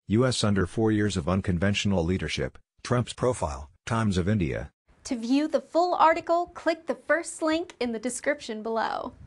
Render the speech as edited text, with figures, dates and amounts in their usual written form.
U.S. under 4 years of unconventional leadership, Trump's profile, Times of India. To view the full article, click the first link in the description below.